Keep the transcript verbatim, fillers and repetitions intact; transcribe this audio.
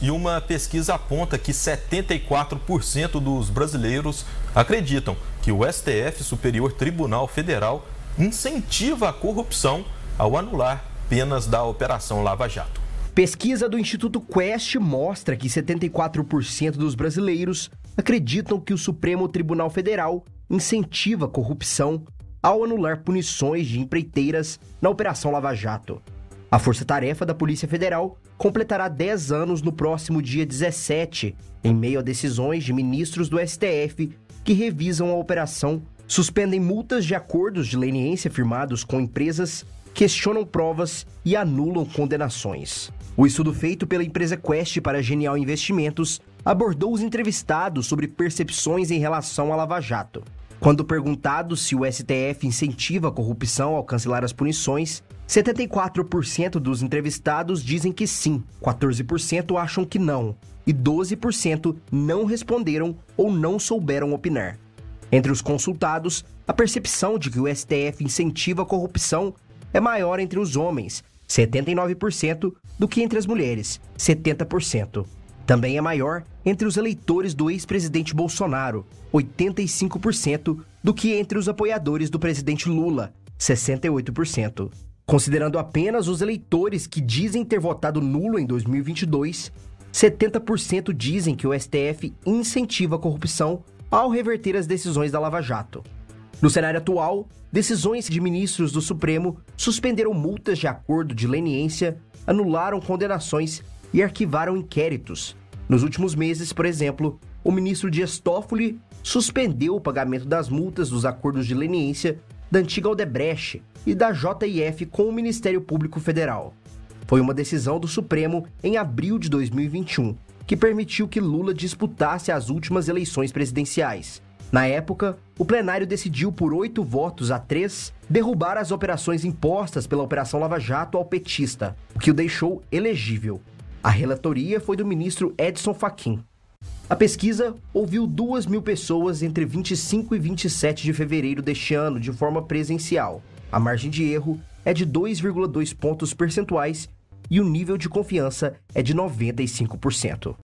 E uma pesquisa aponta que setenta e quatro por cento dos brasileiros acreditam que o S T F, Superior Tribunal Federal, incentiva a corrupção ao anular penas da Operação Lava Jato. Pesquisa do Instituto Quest mostra que setenta e quatro por cento dos brasileiros acreditam que o Supremo Tribunal Federal incentiva a corrupção ao anular punições de empreiteiras na Operação Lava Jato. A Força-Tarefa da Polícia Federal completará dez anos no próximo dia dezessete, em meio a decisões de ministros do S T F que revisam a operação, suspendem multas de acordos de leniência firmados com empresas, questionam provas e anulam condenações. O estudo feito pela empresa Quest para Genial Investimentos abordou os entrevistados sobre percepções em relação à Lava Jato. Quando perguntado se o S T F incentiva a corrupção ao cancelar as punições, setenta e quatro por cento dos entrevistados dizem que sim, quatorze por cento acham que não e doze por cento não responderam ou não souberam opinar. Entre os consultados, a percepção de que o S T F incentiva a corrupção é maior entre os homens, setenta e nove por cento, do que entre as mulheres, setenta por cento. Também é maior entre os eleitores do ex-presidente Bolsonaro, oitenta e cinco por cento, do que entre os apoiadores do presidente Lula, sessenta e oito por cento. Considerando apenas os eleitores que dizem ter votado nulo em dois mil e vinte e dois, setenta por cento dizem que o S T F incentiva a corrupção ao reverter as decisões da Lava Jato. No cenário atual, decisões de ministros do Supremo suspenderam multas de acordo de leniência, anularam condenações e arquivaram inquéritos. Nos últimos meses, por exemplo, o ministro Dias Toffoli suspendeu o pagamento das multas dos acordos de leniência da antiga Odebrecht e da J I F com o Ministério Público Federal. Foi uma decisão do Supremo em abril de dois mil e vinte e um, que permitiu que Lula disputasse as últimas eleições presidenciais. Na época, o plenário decidiu por oito votos a três derrubar as operações impostas pela Operação Lava Jato ao petista, o que o deixou elegível. A relatoria foi do ministro Edson Fachin. A pesquisa ouviu duas mil pessoas entre vinte e cinco e vinte e sete de fevereiro deste ano de forma presencial. A margem de erro é de dois vírgula dois pontos percentuais e o nível de confiança é de noventa e cinco por cento.